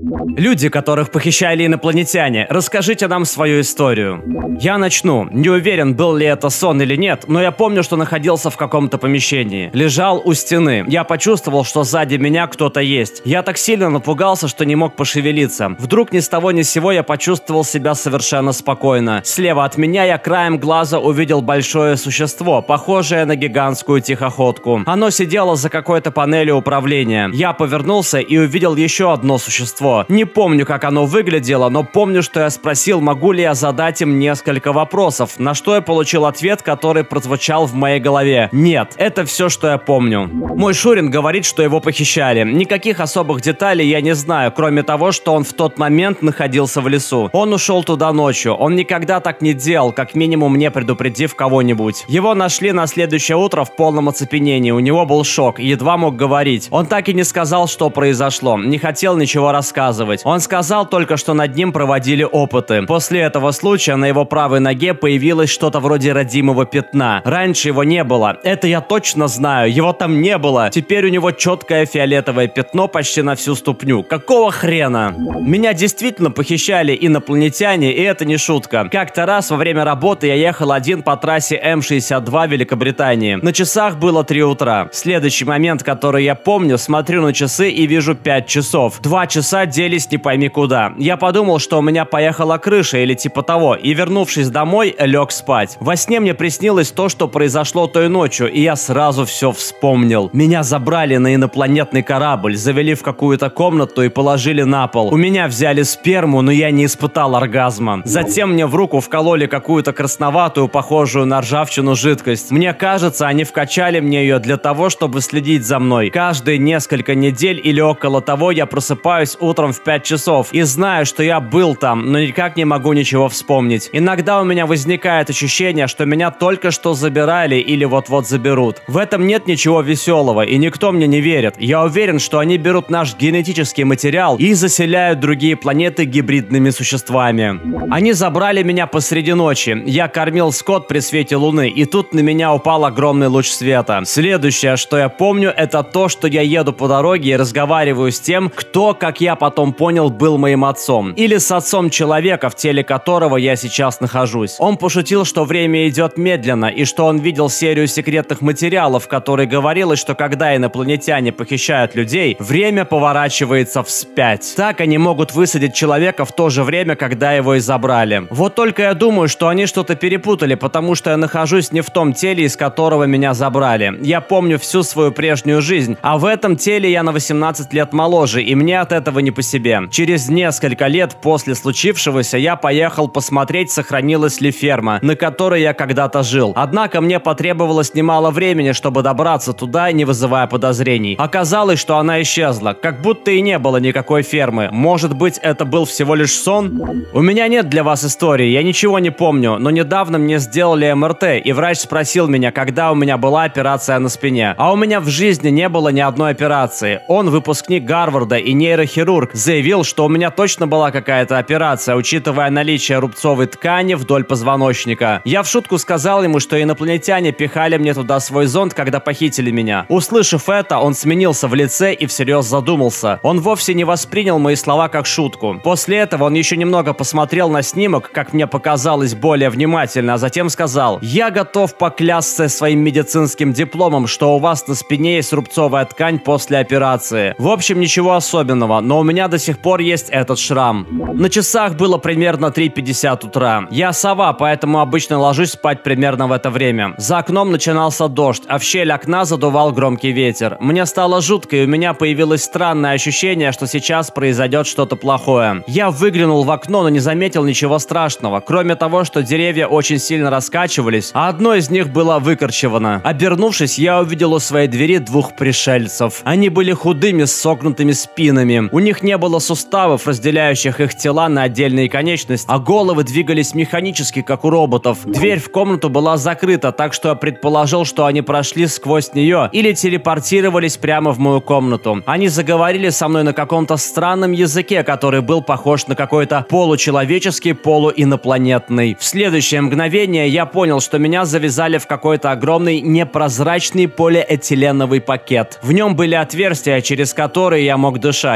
Люди, которых похищали инопланетяне, расскажите нам свою историю. Я начну. Не уверен, был ли это сон или нет, но я помню, что находился в каком-то помещении. Лежал у стены. Я почувствовал, что сзади меня кто-то есть. Я так сильно напугался, что не мог пошевелиться. Вдруг ни с того ни с сего я почувствовал себя совершенно спокойно. Слева от меня я краем глаза увидел большое существо, похожее на гигантскую тихоходку. Оно сидело за какой-то панелью управления. Я повернулся и увидел еще одно существо. Не помню, как оно выглядело, но помню, что я спросил, могу ли я задать им несколько вопросов, на что я получил ответ, который прозвучал в моей голове. Нет, это все, что я помню. Мой Шурин говорит, что его похищали. Никаких особых деталей я не знаю, кроме того, что он в тот момент находился в лесу. Он ушел туда ночью. Он никогда так не делал, как минимум не предупредив кого-нибудь. Его нашли на следующее утро в полном оцепенении. У него был шок, едва мог говорить. Он так и не сказал, что произошло. Не хотел ничего рассказывать. Он сказал только, что над ним проводили опыты. После этого случая на его правой ноге появилось что-то вроде родимого пятна. Раньше его не было. Это я точно знаю. Его там не было. Теперь у него четкое фиолетовое пятно почти на всю ступню. Какого хрена? Меня действительно похищали инопланетяне, и это не шутка. Как-то раз во время работы я ехал один по трассе М62 Великобритании. На часах было 3 утра. Следующий момент, который я помню, смотрю на часы и вижу 5 часов. 2 часа делись не пойми куда. Я подумал, что у меня поехала крыша или типа того, и вернувшись домой, лег спать. Во сне мне приснилось то, что произошло той ночью, и я сразу все вспомнил. Меня забрали на инопланетный корабль, завели в какую-то комнату и положили на пол. У меня взяли сперму, но я не испытал оргазма. Затем мне в руку вкололи какую-то красноватую, похожую на ржавчину жидкость. Мне кажется, они вкачали мне ее для того, чтобы следить за мной. Каждые несколько недель или около того я просыпаюсь утром в 5 часов и знаю, что я был там, но никак не могу ничего вспомнить. Иногда у меня возникает ощущение, что меня только что забирали или вот-вот заберут. В этом нет ничего веселого, и никто мне не верит. Я уверен, что они берут наш генетический материал и заселяют другие планеты гибридными существами. Они забрали меня посреди ночи. Я кормил скот при свете луны, и тут на меня упал огромный луч света. Следующее, что я помню, это то, что я еду по дороге и разговариваю с тем, кто, как я потом понял, был моим отцом. Или с отцом человека, в теле которого я сейчас нахожусь. Он пошутил, что время идет медленно, и что он видел серию секретных материалов, в которой говорилось, что когда инопланетяне похищают людей, время поворачивается вспять. Так они могут высадить человека в то же время, когда его и забрали. Вот только я думаю, что они что-то перепутали, потому что я нахожусь не в том теле, из которого меня забрали. Я помню всю свою прежнюю жизнь, а в этом теле я на 18 лет моложе, и мне от этого не по себе. Через несколько лет после случившегося я поехал посмотреть, сохранилась ли ферма, на которой я когда-то жил. Однако мне потребовалось немало времени, чтобы добраться туда, не вызывая подозрений. Оказалось, что она исчезла, как будто и не было никакой фермы. Может быть, это был всего лишь сон? У меня нет для вас истории, я ничего не помню, но недавно мне сделали МРТ, и врач спросил меня, когда у меня была операция на спине. А у меня в жизни не было ни одной операции. Он, выпускник Гарварда и нейрохирург, заявил, что у меня точно была какая-то операция, учитывая наличие рубцовой ткани вдоль позвоночника. Я в шутку сказал ему, что инопланетяне пихали мне туда свой зонд, когда похитили меня. Услышав это, он сменился в лице и всерьез задумался. Он вовсе не воспринял мои слова как шутку. После этого он еще немного посмотрел на снимок, как мне показалось, более внимательно, а затем сказал: «Я готов поклясться своим медицинским дипломом, что у вас на спине есть рубцовая ткань после операции. В общем, ничего особенного, но у меня до сих пор есть этот шрам». На часах было примерно 3:50 утра. Я сова, поэтому обычно ложусь спать примерно в это время. За окном начинался дождь, а в щель окна задувал громкий ветер. Мне стало жутко, и у меня появилось странное ощущение, что сейчас произойдет что-то плохое. Я выглянул в окно, но не заметил ничего страшного, кроме того, что деревья очень сильно раскачивались, а одно из них было выкорчевано. Обернувшись, я увидел у своей двери 2 пришельцев. Они были худыми, с согнутыми спинами. У них не было суставов, разделяющих их тела на отдельные конечности, а головы двигались механически, как у роботов. Дверь в комнату была закрыта, так что я предположил, что они прошли сквозь нее или телепортировались прямо в мою комнату. Они заговорили со мной на каком-то странном языке, который был похож на какой-то получеловеческий, полуинопланетный. В следующее мгновение я понял, что меня завязали в какой-то огромный непрозрачный полиэтиленовый пакет. В нем были отверстия, через которые я мог дышать. Почти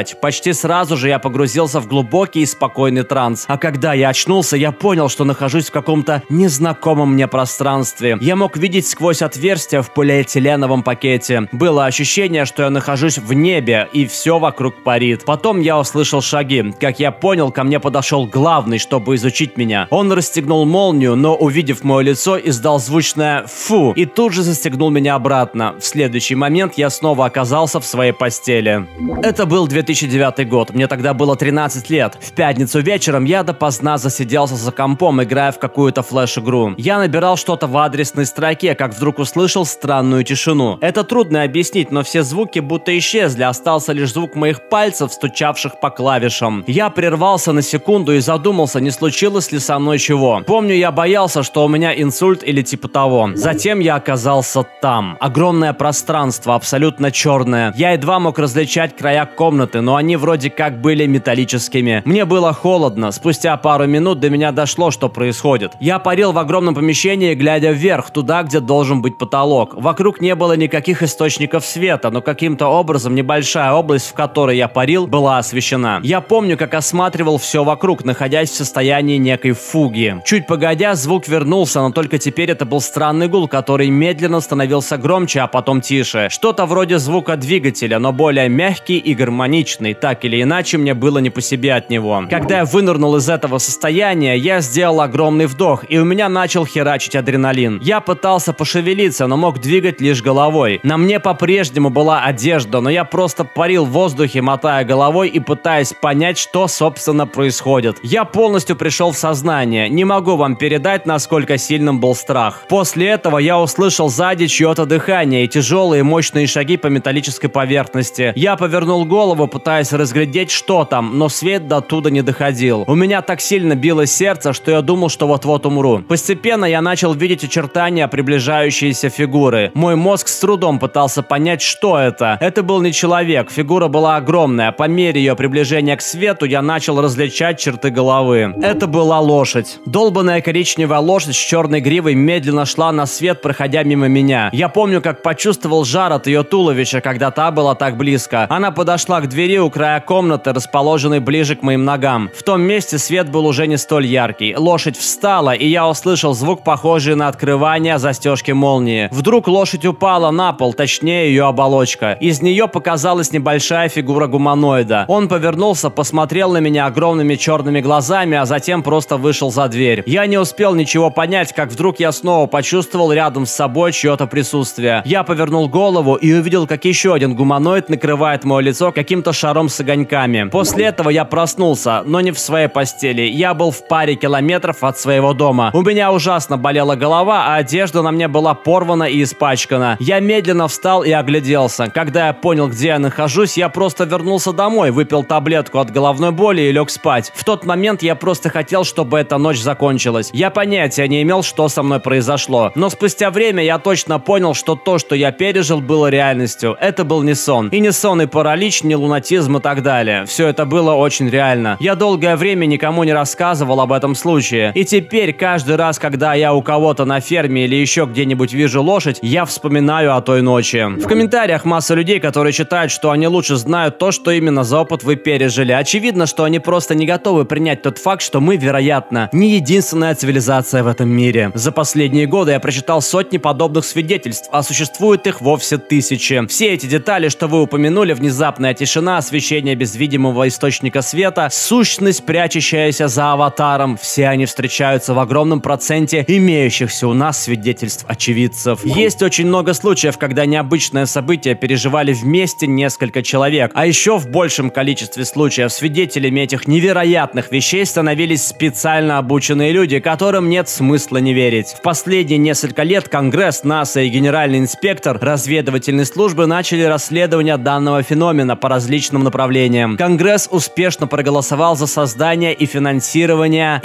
почти сразу же я погрузился в глубокий и спокойный транс. А когда я очнулся, я понял, что нахожусь в каком-то незнакомом мне пространстве. Я мог видеть сквозь отверстия в полиэтиленовом пакете. Было ощущение, что я нахожусь в небе, и все вокруг парит. Потом я услышал шаги. Как я понял, ко мне подошел главный, чтобы изучить меня. Он расстегнул молнию, но, увидев мое лицо, издал звучное «фу» и тут же застегнул меня обратно. В следующий момент я снова оказался в своей постели. Это был 2009 год. Мне тогда было 13 лет. В пятницу вечером я допоздна засиделся за компом, играя в какую-то флеш-игру. Я набирал что-то в адресной строке, как вдруг услышал странную тишину. Это трудно объяснить, но все звуки будто исчезли, остался лишь звук моих пальцев, стучавших по клавишам. Я прервался на секунду и задумался, не случилось ли со мной чего. Помню, я боялся, что у меня инсульт или типа того. Затем я оказался там. Огромное пространство, абсолютно черное. Я едва мог различать края комнаты, но они вроде как были металлическими. Мне было холодно. Спустя пару минут до меня дошло, что происходит. Я парил в огромном помещении, глядя вверх, туда, где должен быть потолок. Вокруг не было никаких источников света, но каким-то образом небольшая область, в которой я парил, была освещена. Я помню, как осматривал все вокруг, находясь в состоянии некой фуги. Чуть погодя, звук вернулся, но только теперь это был странный гул, который медленно становился громче, а потом тише. Что-то вроде звука двигателя, но более мягкий и гармоничный. Так или иначе, мне было не по себе от него. Когда я вынырнул из этого состояния, я сделал огромный вдох, и у меня начал херачить адреналин. Я пытался пошевелиться, но мог двигать лишь головой. На мне по-прежнему была одежда, но я просто парил в воздухе, мотая головой и пытаясь понять, что, собственно, происходит. Я полностью пришел в сознание. Не могу вам передать, насколько сильным был страх. После этого я услышал сзади чье-то дыхание и тяжелые мощные шаги по металлической поверхности. Я повернул голову, пытаясь разглядеть, что там, но свет до туда не доходил. У меня так сильно билось сердце, что я думал, что вот-вот умру. Постепенно я начал видеть очертания приближающейся фигуры. Мой мозг с трудом пытался понять, что это. Это был не человек, фигура была огромная. По мере ее приближения к свету я начал различать черты головы. Это была лошадь. Долбаная коричневая лошадь с черной гривой медленно шла на свет, проходя мимо меня. Я помню, как почувствовал жар от ее туловища, когда та была так близко. Она подошла к двери у края комнаты, расположенной ближе к моим ногам. В том месте свет был уже не столь яркий. Лошадь встала, и я услышал звук, похожий на открывание застежки молнии. Вдруг лошадь упала на пол, точнее ее оболочка. Из нее показалась небольшая фигура гуманоида. Он повернулся, посмотрел на меня огромными черными глазами, а затем просто вышел за дверь. Я не успел ничего понять, как вдруг я снова почувствовал рядом с собой чье-то присутствие. Я повернул голову и увидел, как еще один гуманоид накрывает мое лицо каким-то шаром с огоньками. После этого я проснулся, но не в своей постели. Я был в паре километров от своего дома. У меня ужасно болела голова, а одежда на мне была порвана и испачкана. Я медленно встал и огляделся. Когда я понял, где я нахожусь, я просто вернулся домой, выпил таблетку от головной боли и лег спать. В тот момент я просто хотел, чтобы эта ночь закончилась. Я понятия не имел, что со мной произошло. Но спустя время я точно понял, что то, что я пережил, было реальностью. Это был не сон. И не сон, и паралич, не лунатизм и так далее. Все это было очень реально. Я долгое время никому не рассказывал об этом случае. И теперь, каждый раз, когда я у кого-то на ферме или еще где-нибудь вижу лошадь, я вспоминаю о той ночи. В комментариях масса людей, которые считают, что они лучше знают то, что именно за опыт вы пережили. Очевидно, что они просто не готовы принять тот факт, что мы, вероятно, не единственная цивилизация в этом мире. За последние годы я прочитал сотни подобных свидетельств, а существует их вовсе тысячи. Все эти детали, что вы упомянули, внезапная тишина, освещение без видимого источника света, сущность, прячущаяся за аватаром, все они встречаются в огромном проценте имеющихся у нас свидетельств очевидцев. Есть очень много случаев, когда необычное событие переживали вместе несколько человек, а еще в большем количестве случаев свидетелями этих невероятных вещей становились специально обученные люди, которым нет смысла не верить. В последние несколько лет Конгресс, НАСА и Генеральный инспектор разведывательной службы начали расследование данного феномена по различным направлениям. Конгресс успешно проголосовал за создание и финансирование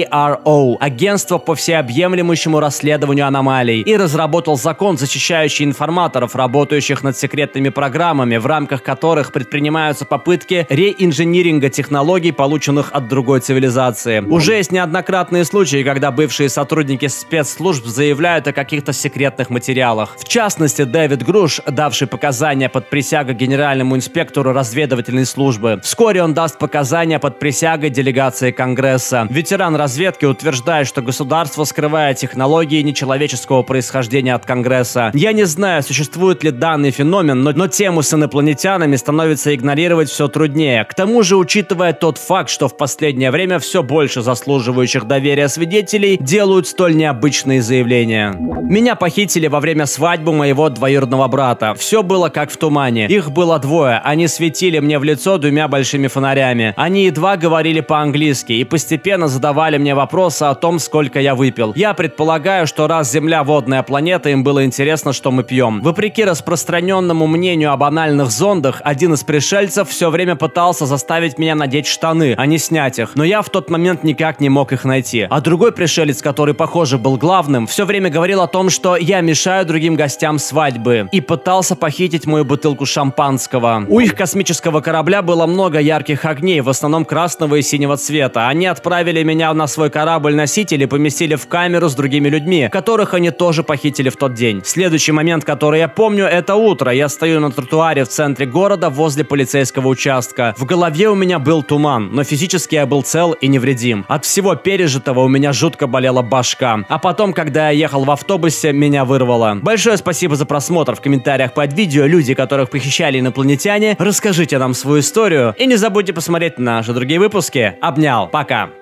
AARO, Агентства по всеобъемлющему расследованию аномалий, и разработал закон, защищающий информаторов, работающих над секретными программами, в рамках которых предпринимаются попытки реинжиниринга технологий, полученных от другой цивилизации. Уже есть неоднократные случаи, когда бывшие сотрудники спецслужб заявляют о каких-то секретных материалах. В частности, Дэвид Груш, давший показания под присягой генеральному инспектору разведывательной разведывательной службы. Вскоре он даст показания под присягой делегации Конгресса. Ветеран разведки утверждает, что государство скрывает технологии нечеловеческого происхождения от Конгресса. Я не знаю, существует ли данный феномен, но тему с инопланетянами становится игнорировать все труднее. К тому же, учитывая тот факт, что в последнее время все больше заслуживающих доверия свидетелей делают столь необычные заявления. Меня похитили во время свадьбы моего двоюродного брата. Все было как в тумане. Их было двое. Они светили мне в лицо двумя большими фонарями. Они едва говорили по-английски и постепенно задавали мне вопросы о том, сколько я выпил. Я предполагаю, что раз Земля водная планета, им было интересно, что мы пьем. Вопреки распространенному мнению о банальных зондах, один из пришельцев все время пытался заставить меня надеть штаны, а не снять их. Но я в тот момент никак не мог их найти. А другой пришелец, который, похоже, был главным, все время говорил о том, что я мешаю другим гостям свадьбы и пытался похитить мою бутылку шампанского. У их космического корабля было много ярких огней, в основном красного и синего цвета. Они отправили меня на свой корабль-носитель и поместили в камеру с другими людьми, которых они тоже похитили в тот день. Следующий момент, который я помню, это утро. Я стою на тротуаре в центре города возле полицейского участка. В голове у меня был туман, но физически я был цел и невредим. От всего пережитого у меня жутко болела башка. А потом, когда я ехал в автобусе, меня вырвало. Большое спасибо за просмотр. В комментариях под видео люди, которых похищали инопланетяне, расскажите нам свою историю. И не забудьте посмотреть наши другие выпуски. Обнял. Пока.